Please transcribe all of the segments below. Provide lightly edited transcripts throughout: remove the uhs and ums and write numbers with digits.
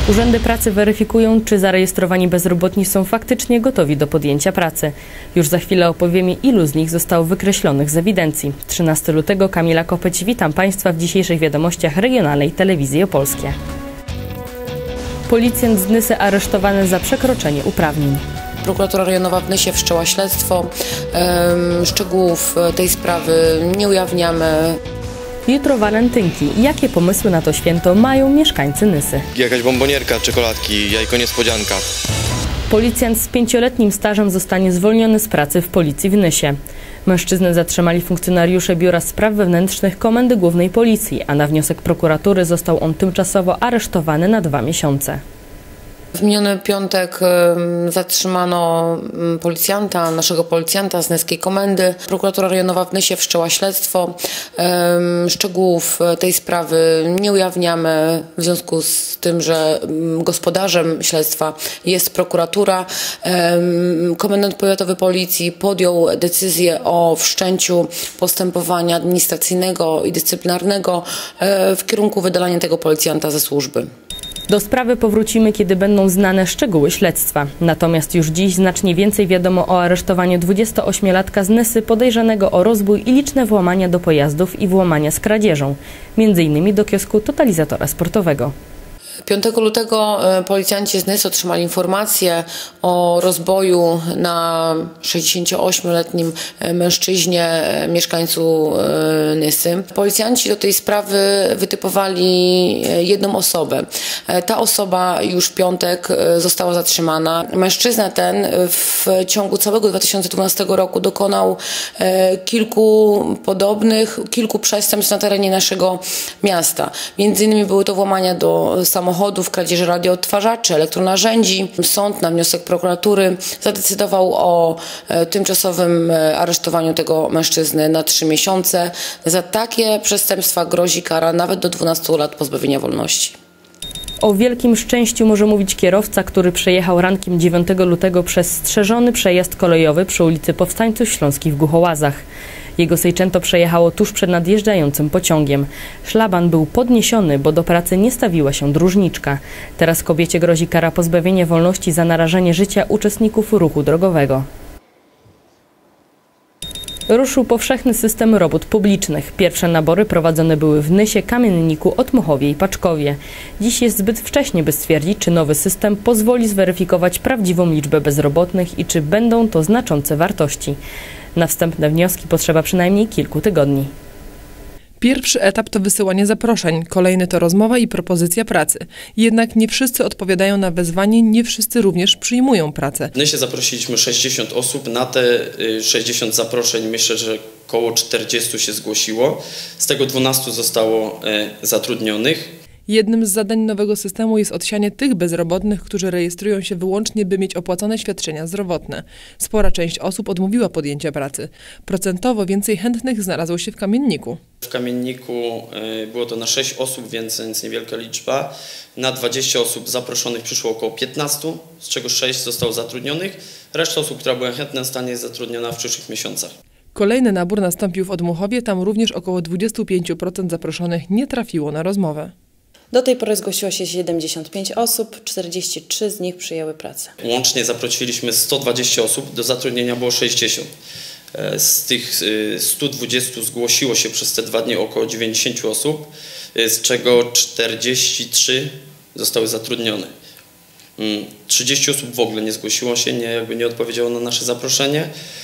Urzędy pracy weryfikują, czy zarejestrowani bezrobotni są faktycznie gotowi do podjęcia pracy. Już za chwilę opowiemy, ilu z nich zostało wykreślonych z ewidencji. 13 lutego, Kamila Kopeć, witam Państwa w dzisiejszych wiadomościach Regionalnej Telewizji Opolskie. Policjant z Nysy aresztowany za przekroczenie uprawnień. Prokuratura Rejonowa w Nysie wszczęła śledztwo. Szczegółów tej sprawy nie ujawniamy. Jutro walentynki. Jakie pomysły na to święto mają mieszkańcy Nysy? Jakaś bombonierka, czekoladki, jajko niespodzianka. Policjant z 5-letnim stażem zostanie zwolniony z pracy w policji w Nysie. Mężczyznę zatrzymali funkcjonariusze Biura Spraw Wewnętrznych Komendy Głównej Policji, a na wniosek prokuratury został on tymczasowo aresztowany na 2 miesiące. W miniony piątek zatrzymano naszego policjanta z Nyskiej Komendy. Prokuratura Rejonowa w Nysie wszczęła śledztwo. Szczegółów tej sprawy nie ujawniamy w związku z tym, że gospodarzem śledztwa jest prokuratura. Komendant powiatowy policji podjął decyzję o wszczęciu postępowania administracyjnego i dyscyplinarnego w kierunku wydalania tego policjanta ze służby. Do sprawy powrócimy, kiedy będą znane szczegóły śledztwa. Natomiast już dziś znacznie więcej wiadomo o aresztowaniu 28-latka z Nysy podejrzanego o rozbój i liczne włamania do pojazdów i włamania z kradzieżą, m.in. do kiosku totalizatora sportowego. 5 lutego policjanci z Nysy otrzymali informację o rozboju na 68-letnim mężczyźnie, mieszkańcu Nysy. Policjanci do tej sprawy wytypowali jedną osobę. Ta osoba już w piątek została zatrzymana. Mężczyzna ten w ciągu całego 2012 roku dokonał kilku przestępstw na terenie naszego miasta. Między innymi były to włamania do samochodów, kradzieże radioodtwarzaczy, elektronarzędzi. Sąd na wniosek prokuratury zadecydował o tymczasowym aresztowaniu tego mężczyzny na 3 miesiące. Za takie przestępstwa grozi kara nawet do 12 lat pozbawienia wolności. O wielkim szczęściu może mówić kierowca, który przejechał rankiem 9 lutego przez strzeżony przejazd kolejowy przy ulicy Powstańców Śląskich w Głuchołazach. Jego Seicento przejechało tuż przed nadjeżdżającym pociągiem. Szlaban był podniesiony, bo do pracy nie stawiła się dróżniczka. Teraz kobiecie grozi kara pozbawienia wolności za narażenie życia uczestników ruchu drogowego. Ruszył powszechny system robót publicznych. Pierwsze nabory prowadzone były w Nysie, Kamienniku, Otmuchowie i Paczkowie. Dziś jest zbyt wcześnie, by stwierdzić, czy nowy system pozwoli zweryfikować prawdziwą liczbę bezrobotnych i czy będą to znaczące wartości. Na wstępne wnioski potrzeba przynajmniej kilku tygodni. Pierwszy etap to wysyłanie zaproszeń, kolejny to rozmowa i propozycja pracy. Jednak nie wszyscy odpowiadają na wezwanie, nie wszyscy również przyjmują pracę. W Nysie zaprosiliśmy 60 osób, na te 60 zaproszeń myślę, że około 40 się zgłosiło, z tego 12 zostało zatrudnionych. Jednym z zadań nowego systemu jest odsianie tych bezrobotnych, którzy rejestrują się wyłącznie, by mieć opłacone świadczenia zdrowotne. Spora część osób odmówiła podjęcia pracy. Procentowo więcej chętnych znalazło się w Kamienniku. W Kamienniku było to na 6 osób, więc niewielka liczba. Na 20 osób zaproszonych przyszło około 15, z czego 6 zostało zatrudnionych. Reszta osób, która była chętna, stanie zatrudniona w przyszłych miesiącach. Kolejny nabór nastąpił w Odmuchowie, tam również około 25% zaproszonych nie trafiło na rozmowę. Do tej pory zgłosiło się 75 osób, 43 z nich przyjęły pracę. Łącznie zaprosiliśmy 120 osób, do zatrudnienia było 60. Z tych 120 zgłosiło się przez te 2 dni około 90 osób, z czego 43 zostały zatrudnione. 30 osób w ogóle nie zgłosiło się, nie odpowiedziało na nasze zaproszenie.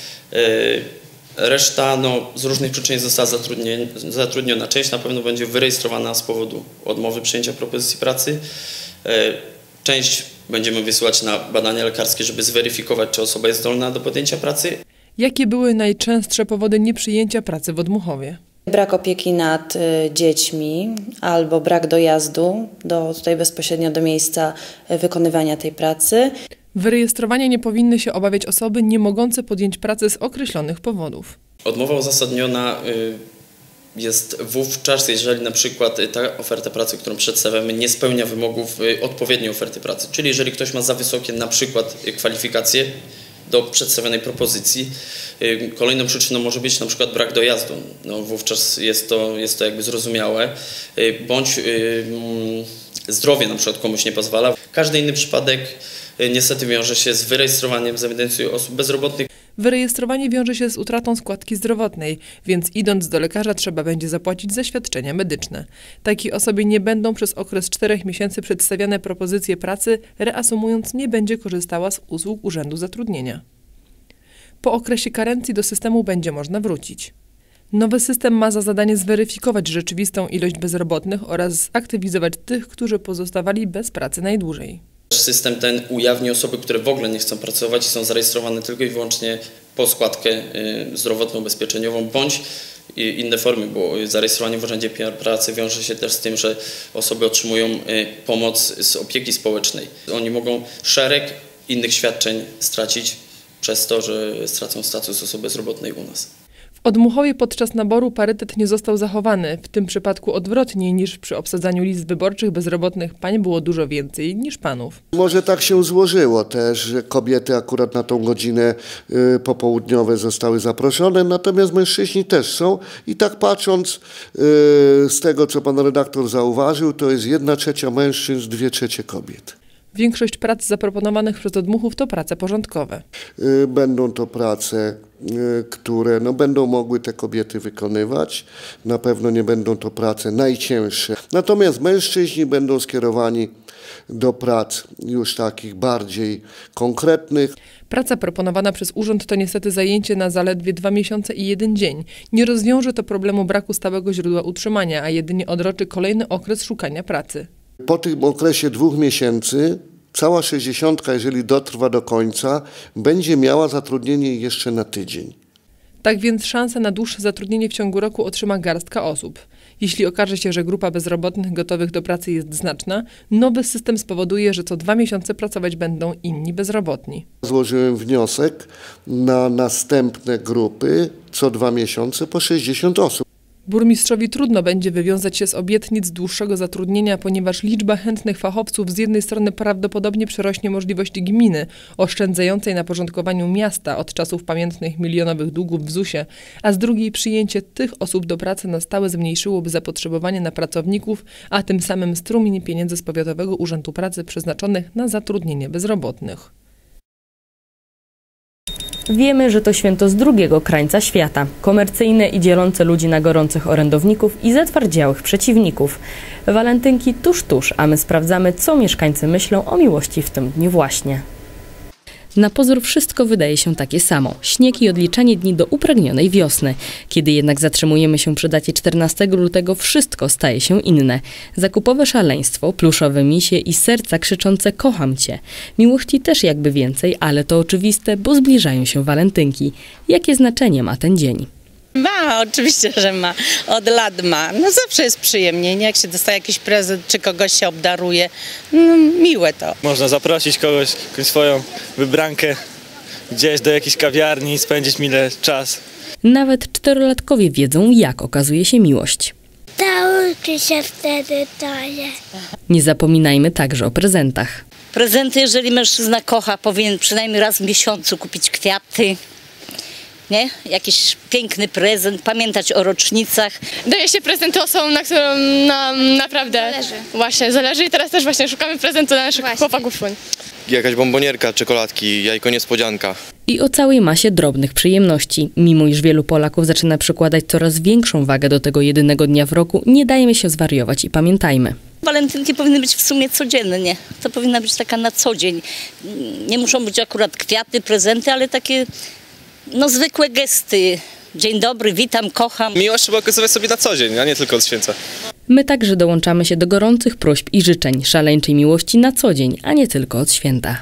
Reszta z różnych przyczyn została zatrudniona. Część na pewno będzie wyrejestrowana z powodu odmowy przyjęcia propozycji pracy. Część będziemy wysyłać na badania lekarskie, żeby zweryfikować, czy osoba jest zdolna do podjęcia pracy. Jakie były najczęstsze powody nieprzyjęcia pracy w Odmuchowie? Brak opieki nad dziećmi albo brak dojazdu tutaj bezpośrednio do miejsca wykonywania tej pracy. Wyrejestrowania nie powinny się obawiać osoby nie mogące podjąć pracy z określonych powodów. Odmowa uzasadniona jest wówczas, jeżeli na przykład ta oferta pracy, którą przedstawiamy, nie spełnia wymogów odpowiedniej oferty pracy. Czyli jeżeli ktoś ma za wysokie na przykład kwalifikacje do przedstawionej propozycji. Kolejną przyczyną może być na przykład brak dojazdu. Wówczas jest to jakby zrozumiałe. Bądź zdrowie na przykład komuś nie pozwala. Każdy inny przypadek niestety wiąże się z wyrejestrowaniem z ewidencji osób bezrobotnych. Wyrejestrowanie wiąże się z utratą składki zdrowotnej, więc idąc do lekarza trzeba będzie zapłacić za świadczenia medyczne. Takiej osobie nie będą przez okres 4 miesięcy przedstawiane propozycje pracy, reasumując, nie będzie korzystała z usług Urzędu Zatrudnienia. Po okresie karencji do systemu będzie można wrócić. Nowy system ma za zadanie zweryfikować rzeczywistą ilość bezrobotnych oraz zaktywizować tych, którzy pozostawali bez pracy najdłużej. System ten ujawni osoby, które w ogóle nie chcą pracować i są zarejestrowane tylko i wyłącznie po składkę zdrowotną, ubezpieczeniową bądź inne formy, bo zarejestrowanie w Urzędzie Pracy wiąże się też z tym, że osoby otrzymują pomoc z opieki społecznej. Oni mogą szereg innych świadczeń stracić przez to, że stracą status osoby bezrobotnej u nas. W Odmuchowie podczas naboru parytet nie został zachowany. W tym przypadku odwrotnie niż przy obsadzaniu list wyborczych bezrobotnych pań było dużo więcej niż panów. Może tak się złożyło też, że kobiety akurat na tą godzinę popołudniowe zostały zaproszone, natomiast mężczyźni też są i tak patrząc z tego, co pan redaktor zauważył, to jest 1/3 mężczyzn, 2/3 kobiet. Większość prac zaproponowanych przez Odmuchów to prace porządkowe. Będą to prace, które będą mogły te kobiety wykonywać. Na pewno nie będą to prace najcięższe. Natomiast mężczyźni będą skierowani do prac już takich bardziej konkretnych. Praca proponowana przez urząd to niestety zajęcie na zaledwie 2 miesiące i 1 dzień. Nie rozwiąże to problemu braku stałego źródła utrzymania, a jedynie odroczy kolejny okres szukania pracy. Po tym okresie 2 miesięcy cała 60, jeżeli dotrwa do końca, będzie miała zatrudnienie jeszcze na tydzień. Tak więc szansę na dłuższe zatrudnienie w ciągu roku otrzyma garstka osób. Jeśli okaże się, że grupa bezrobotnych gotowych do pracy jest znaczna, nowy system spowoduje, że co 2 miesiące pracować będą inni bezrobotni. Złożyłem wniosek na następne grupy co 2 miesiące po 60 osób. Burmistrzowi trudno będzie wywiązać się z obietnic dłuższego zatrudnienia, ponieważ liczba chętnych fachowców z jednej strony prawdopodobnie przerośnie możliwości gminy, oszczędzającej na porządkowaniu miasta od czasów pamiętnych milionowych długów w ZUS-ie, a z drugiej przyjęcie tych osób do pracy na stałe zmniejszyłoby zapotrzebowanie na pracowników, a tym samym strumień pieniędzy z Powiatowego Urzędu Pracy przeznaczonych na zatrudnienie bezrobotnych. Wiemy, że to święto z drugiego krańca świata, komercyjne i dzielące ludzi na gorących orędowników i zatwardziałych przeciwników. Walentynki tuż, a my sprawdzamy, co mieszkańcy myślą o miłości w tym dniu właśnie. Na pozór wszystko wydaje się takie samo. Śnieg i odliczanie dni do upragnionej wiosny. Kiedy jednak zatrzymujemy się przy dacie 14 lutego, wszystko staje się inne. Zakupowe szaleństwo, pluszowe misie i serca krzyczące kocham cię. Miłości też jakby więcej, ale to oczywiste, bo zbliżają się walentynki. Jakie znaczenie ma ten dzień? Ma, oczywiście, że ma. Od lat ma. No zawsze jest przyjemnie, nie? Jak się dostaje jakiś prezent, czy kogoś się obdaruje. No, miłe to. Można zaprosić kogoś, jakąś swoją wybrankę gdzieś do jakiejś kawiarni i spędzić mile czas. Nawet 4-latkowie wiedzą, jak okazuje się miłość. To uczy się wtedy daje. Nie zapominajmy także o prezentach. Prezenty, jeżeli mężczyzna kocha, powinien przynajmniej raz w miesiącu kupić kwiaty. Nie? Jakiś piękny prezent, pamiętać o rocznicach. Daje się prezenty osobom, na którą naprawdę zależy i teraz też właśnie szukamy prezentu dla naszych chłopaków. Jakaś bombonierka, czekoladki, jajko niespodzianka. I o całej masie drobnych przyjemności. Mimo iż wielu Polaków zaczyna przykładać coraz większą wagę do tego jedynego dnia w roku, nie dajmy się zwariować i pamiętajmy. Walentynki powinny być w sumie codziennie. To powinna być taka na co dzień. Nie muszą być akurat kwiaty, prezenty, ale takie zwykłe gesty. Dzień dobry, witam, kocham. Miłość trzeba okazywać sobie na co dzień, a nie tylko od święta. My także dołączamy się do gorących próśb i życzeń szaleńczej miłości na co dzień, a nie tylko od święta.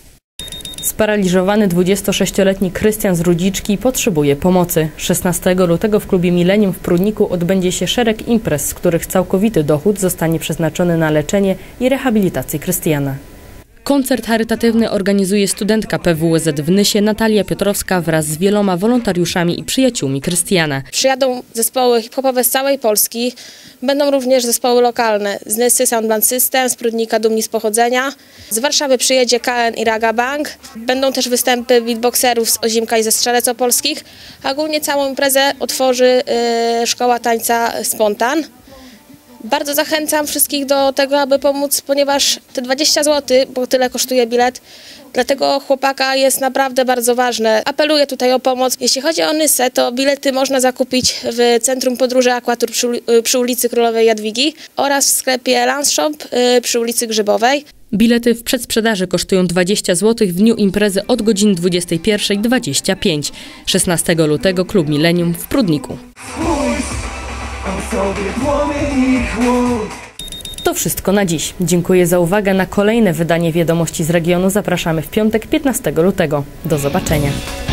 Sparaliżowany 26-letni Krystian z Rudziczki potrzebuje pomocy. 16 lutego w klubie Millennium w Prudniku odbędzie się szereg imprez, z których całkowity dochód zostanie przeznaczony na leczenie i rehabilitację Krystiana. Koncert charytatywny organizuje studentka PWSZ w Nysie Natalia Piotrowska wraz z wieloma wolontariuszami i przyjaciółmi Krystiana. Przyjadą zespoły hip-hopowe z całej Polski, będą również zespoły lokalne z Nysy Sound Band System, z Prudnika Dumni z Pochodzenia. Z Warszawy przyjedzie KN i Raga Bang. Będą też występy beatboxerów z Ozimka i ze Strzelec Opolskich. A ogólnie całą imprezę otworzy Szkoła Tańca Spontan. Bardzo zachęcam wszystkich do tego, aby pomóc, ponieważ te 20 zł, bo tyle kosztuje bilet, dla tego chłopaka jest naprawdę bardzo ważne. Apeluję tutaj o pomoc. Jeśli chodzi o Nysę, to bilety można zakupić w Centrum Podróży Aquatour przy ulicy Królowej Jadwigi oraz w sklepie Lance Shop przy ulicy Grzybowej. Bilety w przedsprzedaży kosztują 20 zł w dniu imprezy od godziny 21:25. 16 lutego Klub Millennium w Prudniku. To wszystko na dziś. Dziękuję za uwagę. Na kolejne wydanie Wiadomości z regionu zapraszamy w piątek 15 lutego. Do zobaczenia.